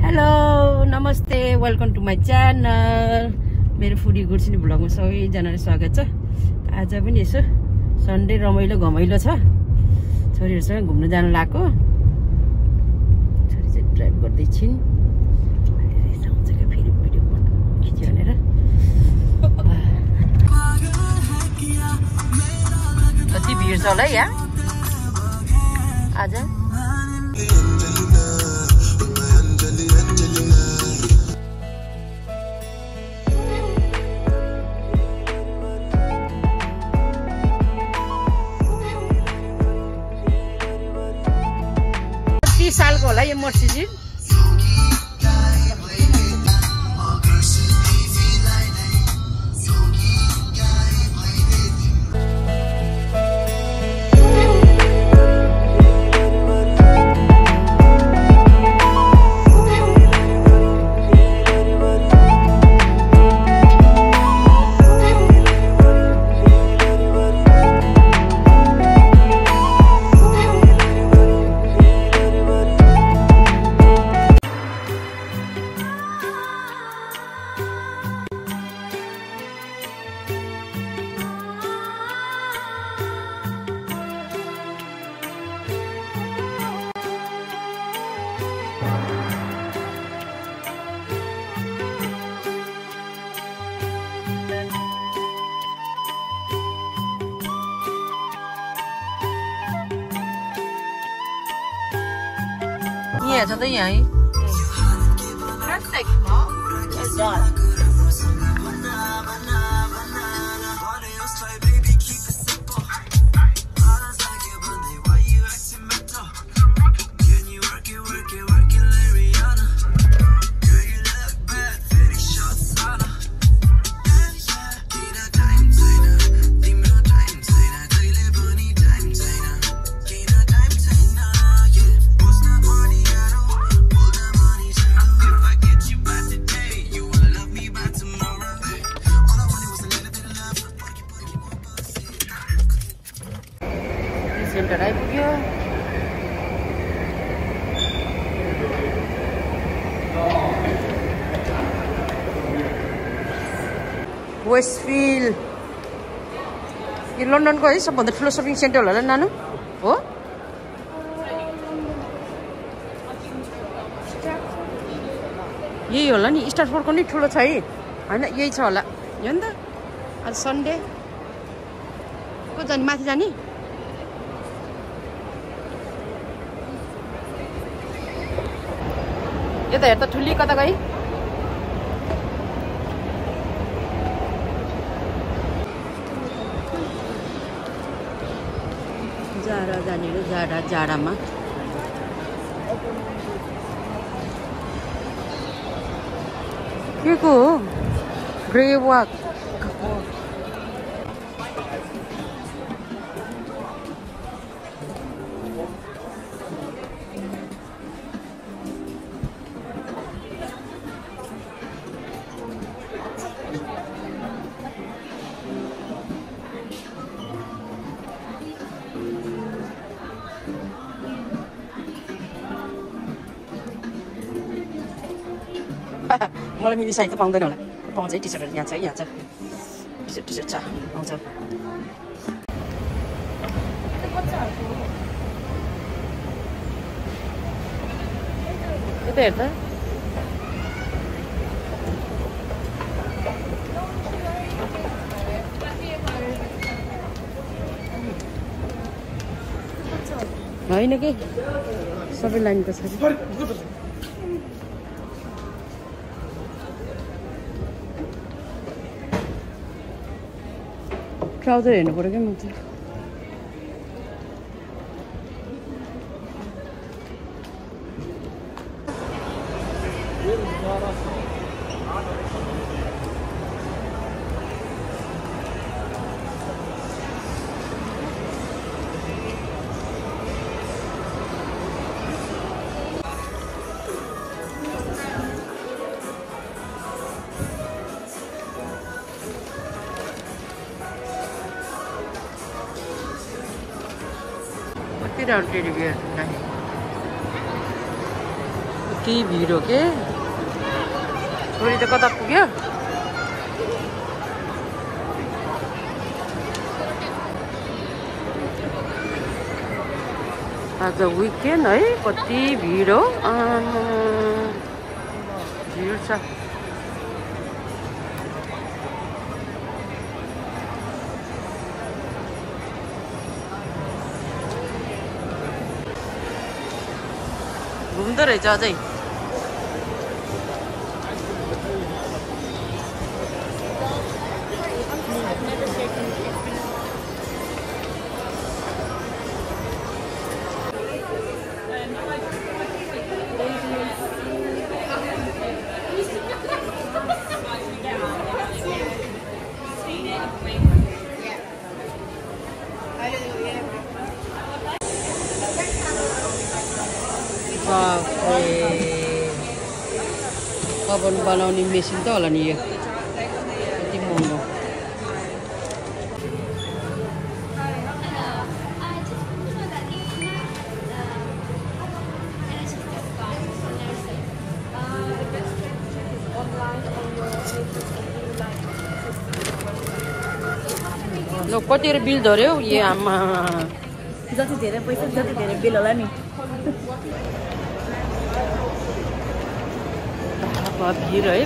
Hello नमस्ते welcome to my channel. मेरो foodie गुड्सिनी भ्लगमा सबैजनालाई स्वागत छ। आज पनि यसो सन्डे रमाइलो घमाइलो छ। छोरीहरूसँग घुम्न जान लाग्यो। छोरी चाहिँ ड्राइभ गर्दै छिन्। फेरि भिडियो खिच्यो भनेर कति भिड छ होला है यहाँ आज। सालको होला यो Mercedes. Yeah, so the yay. Perfect, Mom. Well done. Centre आइपुग्यो। वेस्टफिल्ड यो लन्डनको है सबभन्दा ठुलो सपिङ सेन्टर होला नानु हो। यही होला नि स्टारफोर्डको नि ठुलो छ है होइन यही छ होला यो नि त। आज सन्डे को जाने माथि जाने। यो त हेर त ठुली कता गई। जाडा जाने जाडामा के को हो ग्रे वाक। मलाई मिनी साइज त पाउँदैन होला। पाउँछ है टी सर्टहरू यहाँ छ है यहाँ छ टी सर्ट छ पाउँछ। यता हेर त होइन कि सबै लाइनको छ। ट्राउजर हेर्नु पऱ्यो क्या म चाहिँ। कति भिड हो के छोरी त कता पुग्यो आज विकेन्ड है कति भिड हो भिड छ घुम्दो रहेछ अझै कभर बनाउने मेसिन त होला नि यो कति महँगो ल कतिवटा बिल धर्यो ए आमा जति धेरै पैसा जति धेरै बिल होला नि भिड है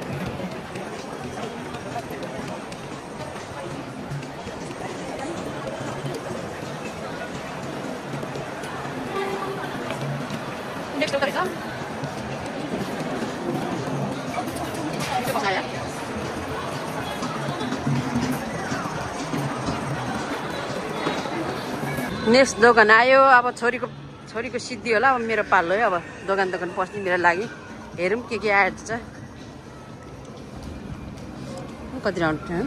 नेक्स्ट दोकान आयो अब छोरीको सिद्धि होला अब मेरो पालो है अब दोकान पस्ने मेरो लागि हेरौँ के आएको छ कति राउन्ड थियो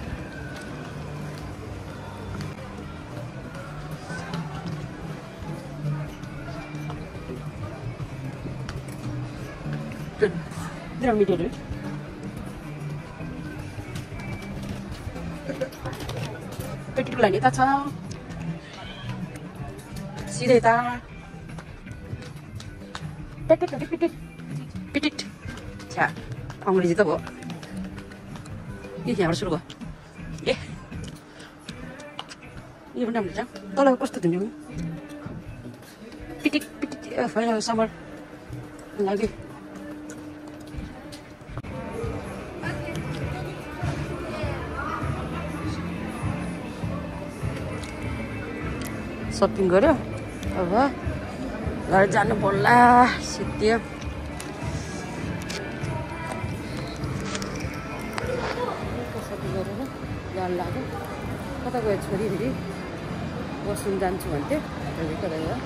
मिठो पेटीको लागि त छ सिधै त पिटिट छ्या अङ्ग्रेजी त भयो यहाँबाट सुरु भयो यो पनि राम्रो छ तल कस्तो थियो पिटिट समर लाग्यो सपिङ गर्यो अब घर जानु पर्ला सिद्धियो सपिङ गरेर जानु लाग्यो कता गयो छोरी फेरि बस्नु जान्छु भन्थ्यो कता गयो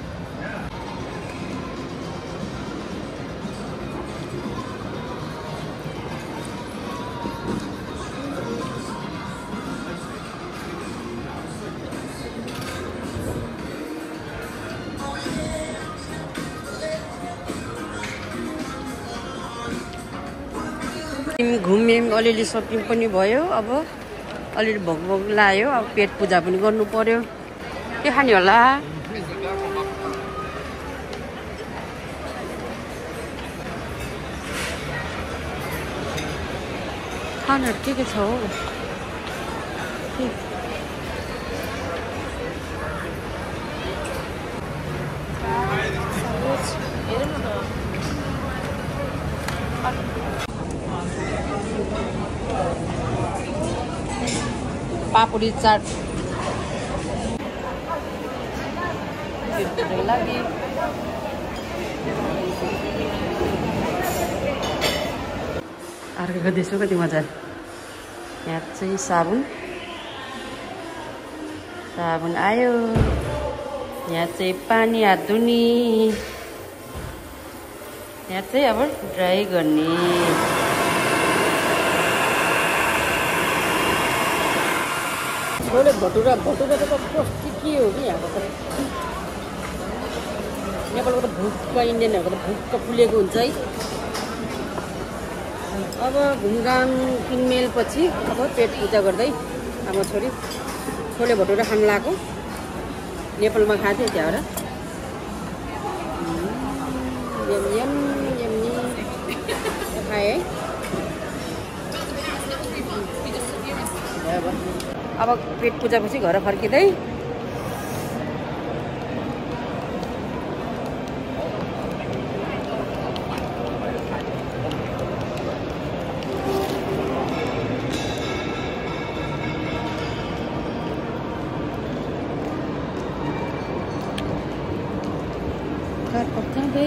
घुम्यौँ अलिअलि सपिङ पनि भयो अब अलिअलि भोक लाग्यो अब पेट पूजा पनि गर्नु पर्यो के खाने होला खानाहरू के छ हौ पापडी चाट लागि अर्को देशको कति मजा यहाँ चाहिँ साबुन आयो यहाँ चाहिँ पानी हात धुने यहाँ चाहिँ अब ड्राई गर्ने छोले भटुरा त कस्तो के हो कि यहाँको त नेपालको त भुक्क इन्डियनहरूको त भुक्क फुलेको हुन्छ है अब घुमघाम किनमेलपछि अब पेट पूजा गर्दै आमा छोरी छोले भटुरा खान लाग्यो नेपालमा खाएको थिएँ त्यहाँबाट अब पेट पूजापछि घर फर्किँदै घर फर्किँदै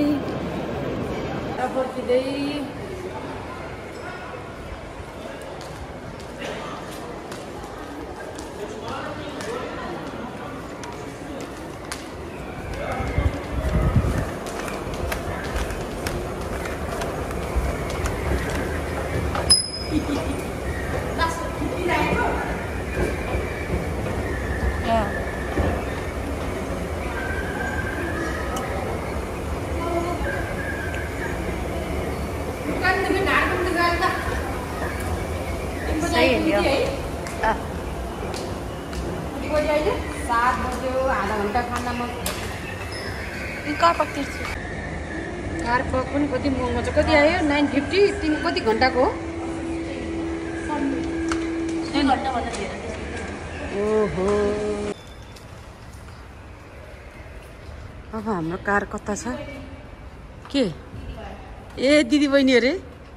सात बज्यो आधा घन्टा खानामा कार पक पनि कति महँगो छ कति आयो 950 तिन कति घन्टाको हो ओहो अब हाम्रो कार कता छ के ए दिदी बहिनी अरे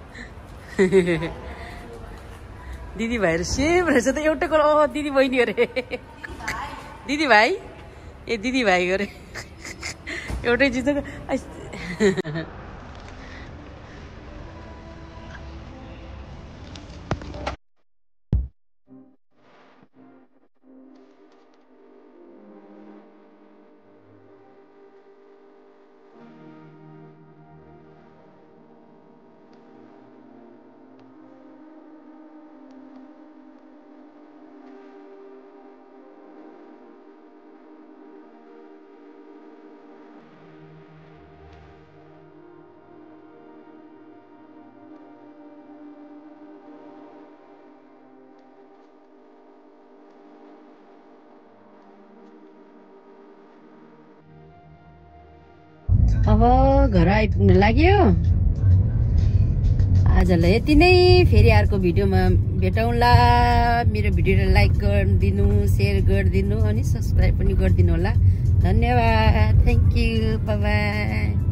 दिदी भाइहरू सेम रहेछ त एउटै कुरा दिदी बहिनी अरे दिदी भाइ ए दिदी भाइ अरे एउटै चिज अब घर आइपुग्न लाग्यो आजलाई यति नै फेरि अर्को भिडियोमा भेटौँला मेरो भिडियोलाई लाइक गरिदिनु शेयर गरिदिनु अनि सब्स्क्राइब पनि गरिदिनु होला धन्यवाद थ्यांक यू बाइ बाइ